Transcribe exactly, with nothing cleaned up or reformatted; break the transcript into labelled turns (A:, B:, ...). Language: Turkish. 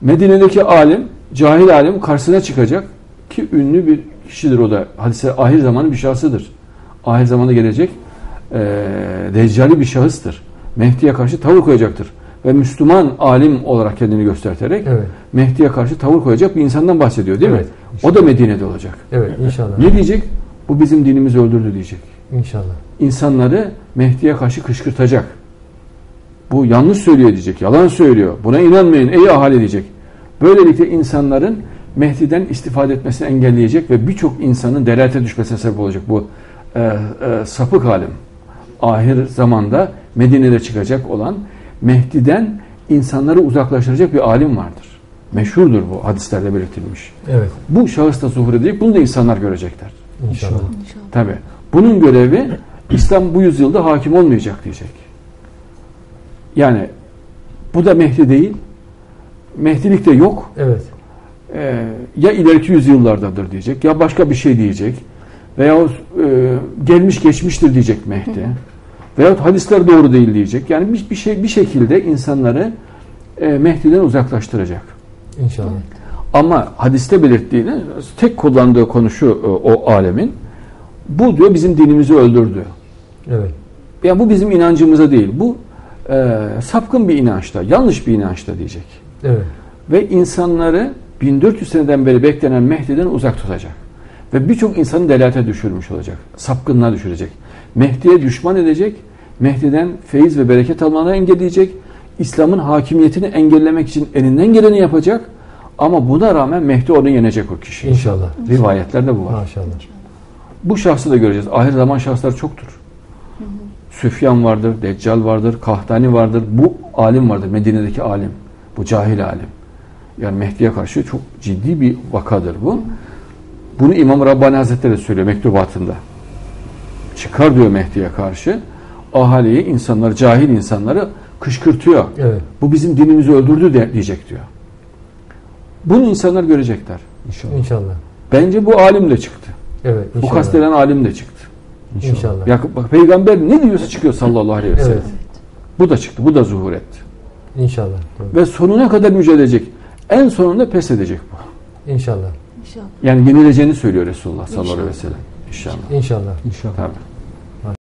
A: Medine'deki alim, cahil alim karşısına çıkacak ki ünlü bir kişidir o da. Hadise ahir zamanın bir şahsıdır. Ahir zamanda gelecek e, deccali bir şahıstır. Mehdi'ye karşı tavır koyacaktır. Ve Müslüman alim olarak kendini gösterterek evet. Mehdi'ye karşı tavır koyacak bir insandan bahsediyor değil evet, mi? İnşallah. O da Medine'de olacak.
B: Evet inşallah.
A: Ne diyecek? Bu bizim dinimizi öldürdü diyecek.
B: İnşallah.
A: İnsanları Mehdi'ye karşı kışkırtacak. Bu yanlış söylüyor diyecek. Yalan söylüyor. Buna inanmayın ey ahali diyecek. Böylelikle insanların Mehdi'den istifade etmesini engelleyecek ve birçok insanın delalete düşmesine sebep olacak bu e, e, sapık alim. Ahir zamanda Medine'de çıkacak olan Mehdi'den insanları uzaklaştıracak bir alim vardır. Meşhurdur bu hadislerde belirtilmiş.
B: Evet.
A: Bu şahıs da zuhur edecek. Bunu da insanlar görecekler.
B: İnşallah. İnşallah.
A: Tabii. Bunun görevi İslam bu yüzyılda hakim olmayacak diyecek. Yani bu da Mehdi değil. Mehdilik de yok.
B: Evet.
A: Ee, ya ileriki yüzyıllardadır diyecek ya başka bir şey diyecek. Veyahut e, gelmiş geçmiştir diyecek Mehdi. Veyahut hadisler doğru değil diyecek. Yani bir, bir şey bir şekilde insanları e, Mehdi'den uzaklaştıracak.
B: İnşallah.
A: Ama hadiste belirttiğini tek kullandığı konu şu e, o alemin. Bu diyor bizim dinimizi öldürdü.
B: Evet.
A: Yani bu bizim inancımıza değil. Bu e, sapkın bir inançta, yanlış bir inançta diyecek.
B: Evet.
A: Ve insanları bin dört yüz seneden beri beklenen Mehdi'den uzak tutacak. Ve birçok insanı delalete düşürmüş olacak. Sapkınlığa düşürecek. Mehdi'ye düşman edecek. Mehdi'den feyiz ve bereket almanı engelleyecek. İslam'ın hakimiyetini engellemek için elinden geleni yapacak. Ama buna rağmen Mehdi onu yenecek o kişi.
B: İnşallah.
A: Rivayetlerde bu var.
B: Maşallah. Bu
A: şahsı da göreceğiz. Ahir zaman şahıslar çoktur. Hı hı. Süfyan vardır, Deccal vardır, Kahtani vardır. Bu alim vardır. Medine'deki alim. Bu cahil alim. Yani Mehdi'ye karşı çok ciddi bir vakadır bu. Bunu İmam Rabbani Hazretleri söylüyor mektubatında. Çıkar diyor Mehdi'ye karşı. Ahaliyi, insanları, cahil insanları kışkırtıyor.
B: Evet.
A: Bu bizim dinimizi öldürdü de, diyecek diyor. Bunu insanlar görecekler.
B: İnşallah. İnşallah.
A: Bence bu alim de çıktı.
B: Evet,
A: bu kastedilen alim de çıktı.
B: İnşallah. İnşallah.
A: Ya, bak, peygamber ne diyorsa çıkıyor sallallahu aleyhi ve sellem. Evet. Bu da çıktı. Bu da zuhur etti.
B: İnşallah. Tabii.
A: Ve sonuna kadar mücadele edecek. En sonunda pes edecek bu.
B: İnşallah.
A: Yani yenileceğini söylüyor Resulullah sallallahu aleyhi ve sellem. İnşallah.
B: İnşallah.
A: İnşallah. Tabii.